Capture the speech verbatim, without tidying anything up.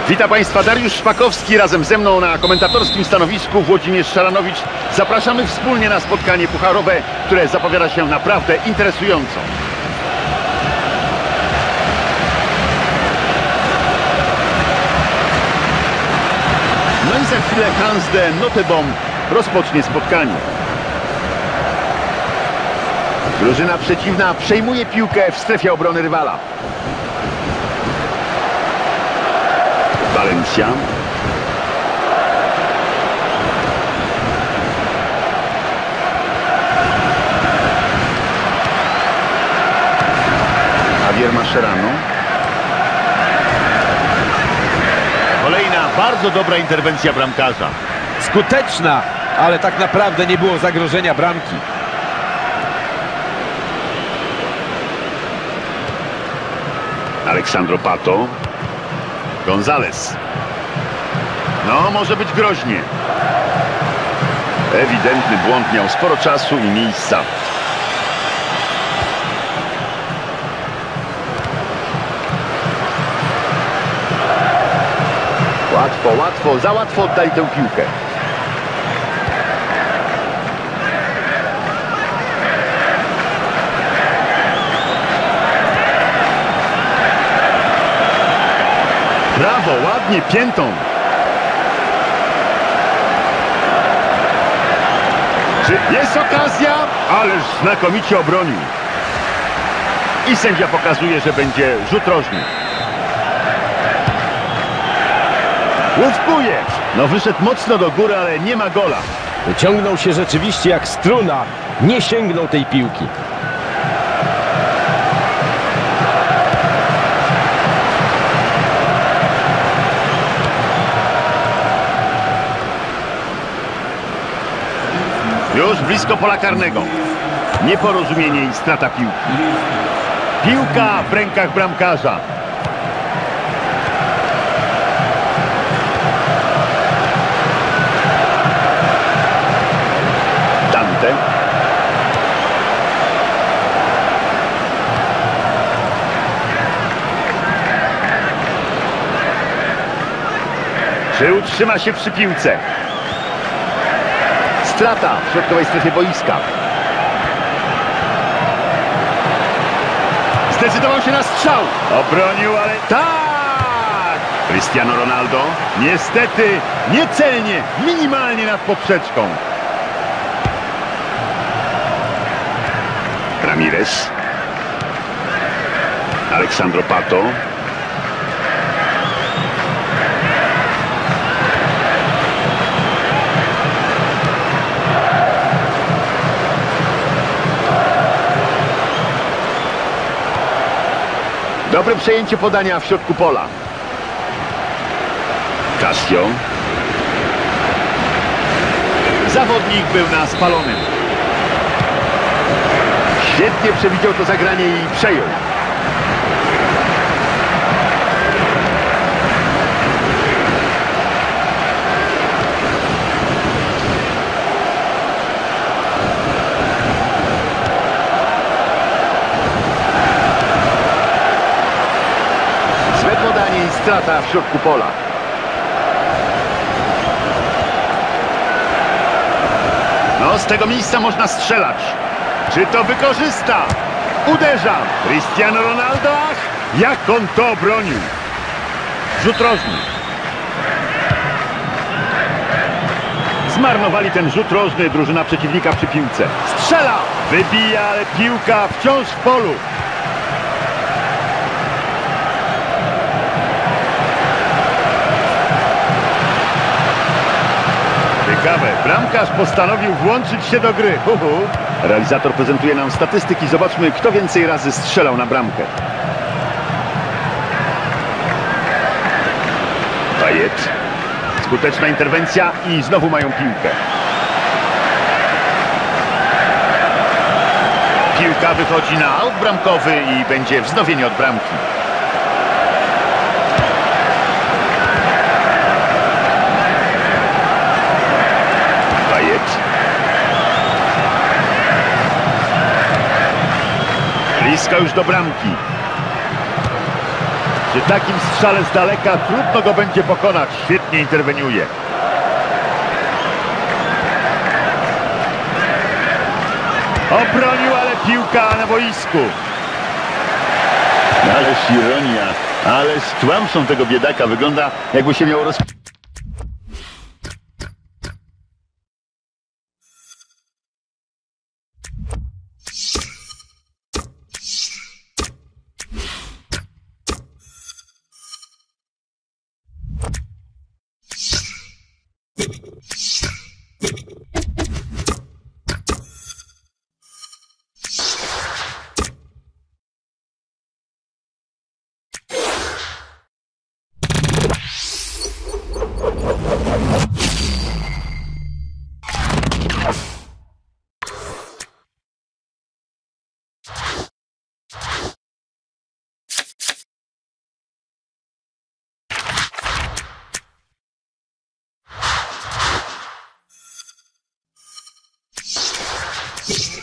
Witam Państwa, Dariusz Szpakowski, razem ze mną na komentatorskim stanowisku Włodzimierz Szaranowicz. Zapraszamy wspólnie na spotkanie pucharowe, które zapowiada się naprawdę interesująco. No i za chwilę Hans de Noteboom rozpocznie spotkanie. Drużyna przeciwna przejmuje piłkę w strefie obrony rywala. Valencia. Javier Mascherano. Kolejna bardzo dobra interwencja bramkarza. Skuteczna, ale tak naprawdę nie było zagrożenia bramki. Alexandro Pato. González. No, może być groźnie. Ewidentny błąd, miał sporo czasu i miejsca. Łatwo, łatwo, za łatwo oddali tę piłkę. Brawo, ładnie, piętą. Czy jest okazja? Ależ znakomicie obronił. I sędzia pokazuje, że będzie rzut rożny. Łówkuje. No wyszedł mocno do góry, ale nie ma gola. Wyciągnął się rzeczywiście jak struna. Nie sięgnął tej piłki. Już blisko pola karnego. Nieporozumienie i strata piłki. Piłka w rękach bramkarza. Dante. Czy utrzyma się przy piłce? Strata w środkowej strefie boiska. Zdecydował się na strzał. Obronił, ale tak! Cristiano Ronaldo. Niestety niecelnie, minimalnie nad poprzeczką. Ramirez. Alexandro Pato. Dobre przejęcie podania w środku pola. Casio. Zawodnik był na spalonym. Świetnie przewidział to zagranie i przejął. Strata w środku pola. No, z tego miejsca można strzelać. Czy to wykorzysta? Uderza. Cristiano Ronaldo. Ach, jak on to obronił. Rzut rożny. Zmarnowali ten rzut rożny drużyna przeciwnika przy piłce. Strzela. Wybija, ale piłka wciąż w polu. Ciekawe, bramkarz postanowił włączyć się do gry. Uhu. Realizator prezentuje nam statystyki. Zobaczmy, kto więcej razy strzelał na bramkę. Payet. Skuteczna interwencja i znowu mają piłkę. Piłka wychodzi na aut bramkowy i będzie wznowienie od bramki. Blisko już do bramki. Przy takim strzale z daleka trudno go będzie pokonać. Świetnie interweniuje. Obronił, ale piłka na boisku. Ależ ironia, ależ tłamszą tego biedaka. Wygląda, jakby się miał roz... You